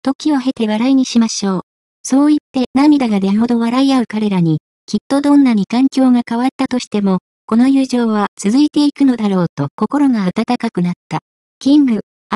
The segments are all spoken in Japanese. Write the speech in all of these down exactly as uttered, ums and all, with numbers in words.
時を経て笑いにしましょう。そう言って涙が出るほど笑い合う彼らに、きっとどんなに環境が変わったとしても、この友情は続いていくのだろうと心が温かくなった。キング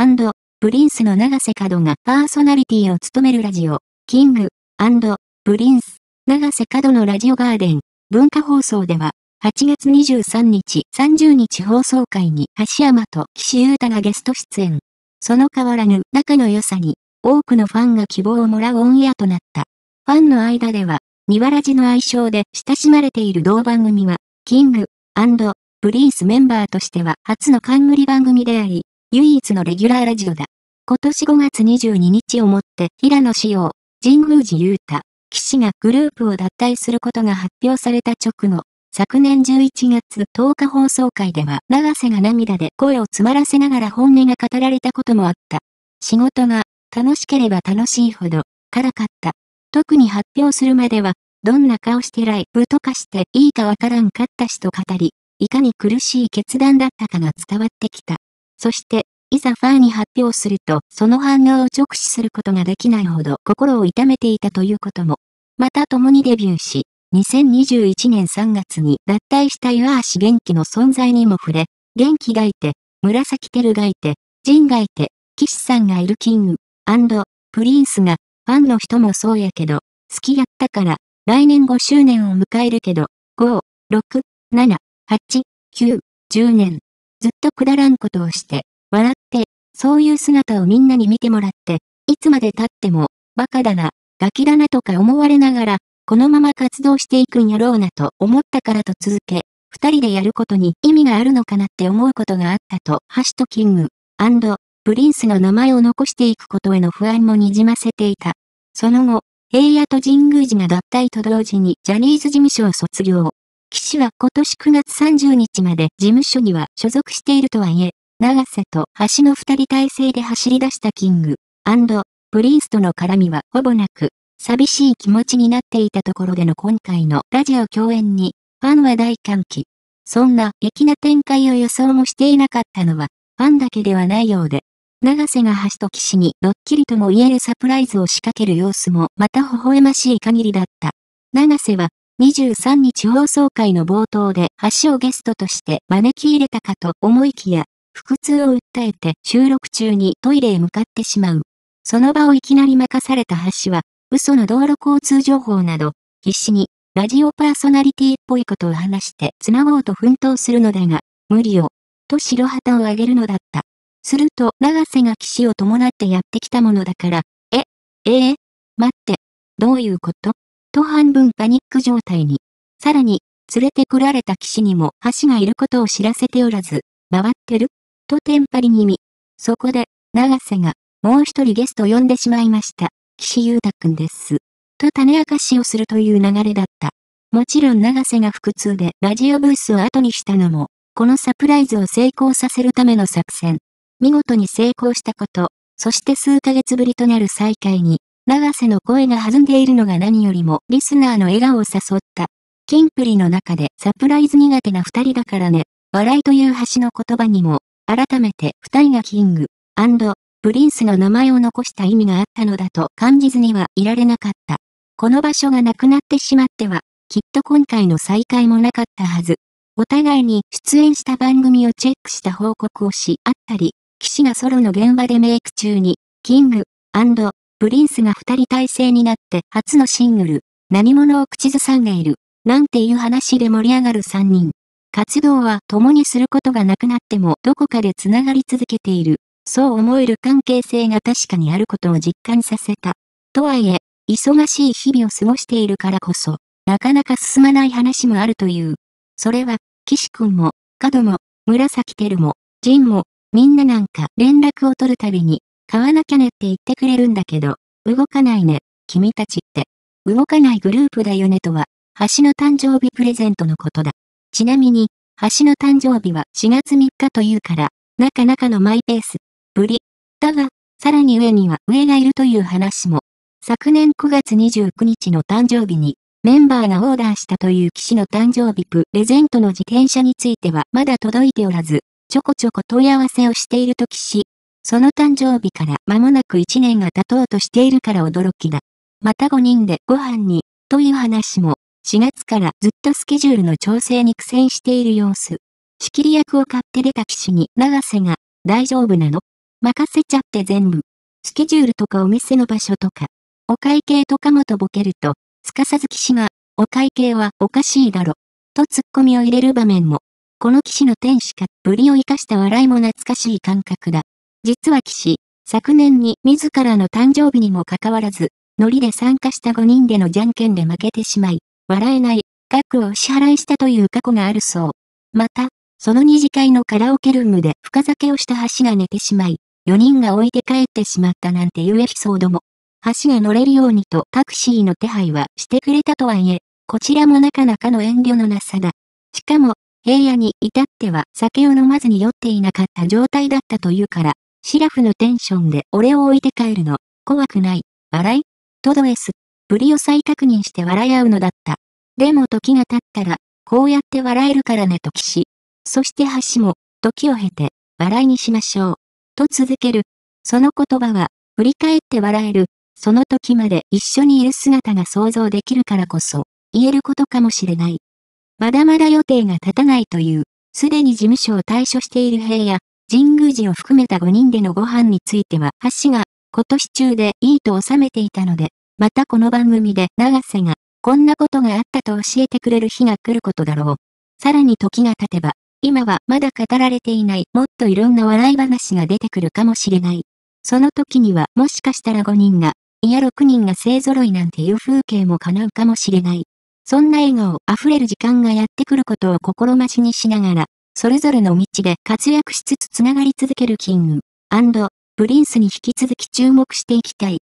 &プリンスの永瀬角がパーソナリティを務めるラジオ、キング&プリンス、永瀬角のラジオガーデン、文化放送では、はちがつにじゅうさんにち、さんじゅうにち放送回に橋山と岸優太がゲスト出演。その変わらぬ仲の良さに、多くのファンが希望をもらうオンエアとなった。ファンの間では、ニワラジの愛称で親しまれている同番組は、キング&プリンスメンバーとしては初の冠番組であり、唯一のレギュラーラジオだ。今年ごがつにじゅうににちをもって、平野紫耀、神宮寺勇太、岸がグループを脱退することが発表された直後、昨年じゅういちがつとおか放送回では、永瀬が涙で声を詰まらせながら本音が語られたこともあった。仕事が楽しければ楽しいほど辛かった。特に発表するまでは、どんな顔してライブとかしていいかわからんかったしと語り、いかに苦しい決断だったかが伝わってきた。そして、いざファンに発表すると、その反応を直視することができないほど心を痛めていたということも。また共にデビューし、にせんにじゅういちねんさんがつに脱退した岩橋元気の存在にも触れ、元気がいて、紫輝がいて、仁がいて、岸さんがいるキング&プリンスが、ファンの人もそうやけど、好きやったから、来年ごしゅうねんを迎えるけど、ご、ろく、なな、はち、きゅう、じゅうねん。ずっとくだらんことをして、笑って、そういう姿をみんなに見てもらって、いつまで経っても、バカだな、ガキだなとか思われながら、このまま活動していくんやろうなと思ったからと続け、二人でやることに意味があるのかなって思うことがあったと、橋とキング&プリンスの名前を残していくことへの不安もにじませていた。その後、平野と神宮寺が脱退と同時にジャニーズ事務所を卒業。岸は今年くがつさんじゅうにちまで事務所には所属しているとはいえ、永瀬と橋の二人体制で走り出したキング&プリンスとの絡みはほぼなく、寂しい気持ちになっていたところでの今回のラジオ共演に、ファンは大歓喜。そんな粋な展開を予想もしていなかったのは、ファンだけではないようで、永瀬が橋と岸にドッキリとも言えるサプライズを仕掛ける様子もまた微笑ましい限りだった。永瀬はにじゅうさんにち放送回の冒頭で橋をゲストとして招き入れたかと思いきや、腹痛を訴えて収録中にトイレへ向かってしまう。その場をいきなり任された橋は、嘘の道路交通情報など、必死にラジオパーソナリティっぽいことを話して繋ごうと奮闘するのだが、無理よ、と白旗を上げるのだった。すると、永瀬が岸を伴ってやってきたものだから、え、ええ、待って、どういうこと?と半分パニック状態に。さらに、連れてこられた岸にも橋がいることを知らせておらず、回ってる?とテンパり気味。そこで、永瀬が、もう一人ゲストを呼んでしまいました。岸優太くんです。と種明かしをするという流れだった。もちろん永瀬が腹痛でラジオブースを後にしたのも、このサプライズを成功させるための作戦。見事に成功したこと、そして数ヶ月ぶりとなる再会に、永瀬の声が弾んでいるのが何よりもリスナーの笑顔を誘った。キンプリの中でサプライズ苦手な二人だからね、笑いという橋の言葉にも、改めて二人がキング&プリンスの名前を残した意味があったのだと感じずにはいられなかった。この場所がなくなってしまっては、きっと今回の再会もなかったはず。お互いに出演した番組をチェックした報告をし合ったり、岸がソロの現場でメイク中に、キング&プリンスが二人体制になって初のシングル、何者を口ずさんでいる、なんていう話で盛り上がる三人。活動は共にすることがなくなってもどこかでつながり続けている。そう思える関係性が確かにあることを実感させた。とはいえ、忙しい日々を過ごしているからこそ、なかなか進まない話もあるという。それは、岸くんも、角も、紫輝も、仁も、みんななんか連絡を取るたびに、買わなきゃねって言ってくれるんだけど、動かないね、君たちって。動かないグループだよねとは、橋の誕生日プレゼントのことだ。ちなみに、橋の誕生日はしがつみっかというから、なかなかのマイペース。ぶり。だが、さらに上には上がいるという話も。昨年くがつにじゅうくにちの誕生日に、メンバーがオーダーしたという岸の誕生日プレゼントの自転車についてはまだ届いておらず、ちょこちょこ問い合わせをしていると岸。 その誕生日から間もなくいちねんが経とうとしているから驚きだ。またごにんでご飯に、という話も、しがつからずっとスケジュールの調整に苦戦している様子。仕切り役を買って出た騎士に永瀬が、大丈夫なの？任せちゃって全部。スケジュールとかお店の場所とか、お会計とかもとぼけると、すかさず騎士が、お会計はおかしいだろ。とツッコミを入れる場面も。この騎士の天使かぶりを生かした笑いも懐かしい感覚だ。実は騎士、昨年に自らの誕生日にもかかわらず、ノリで参加したごにんでのじゃんけんで負けてしまい、笑えない、額を支払いしたという過去があるそう。また、その二次会のカラオケルームで深酒をした橋が寝てしまい、よにんが置いて帰ってしまったなんていうエピソードも。橋が乗れるようにとタクシーの手配はしてくれたとはいえ、こちらもなかなかの遠慮のなさだ。しかも、平野に至っては酒を飲まずに酔っていなかった状態だったというから、シラフのテンションで俺を置いて帰るの、怖くない、笑いとド S、ぶりを再確認して笑い合うのだった。でも時が経ったら、こうやって笑えるからねと騎士。そして橋も、時を経て、笑いにしましょう。と続ける。その言葉は、振り返って笑える。その時まで一緒にいる姿が想像できるからこそ、言えることかもしれない。まだまだ予定が立たないという、すでに事務所を退所している平野、神宮寺を含めたごにんでのご飯については、橋が、今年中でいいと収めていたので、またこの番組で永瀬が、こんなことがあったと教えてくれる日が来ることだろう。さらに時が経てば、今はまだ語られていないもっといろんな笑い話が出てくるかもしれない。その時にはもしかしたらごにんが、いやろくにんが勢揃いなんていう風景も叶うかもしれない。そんな笑顔あふれる時間がやってくることを心待ちにしながら、それぞれの道で活躍しつつつながり続けるキング&プリンスに引き続き注目していきたい。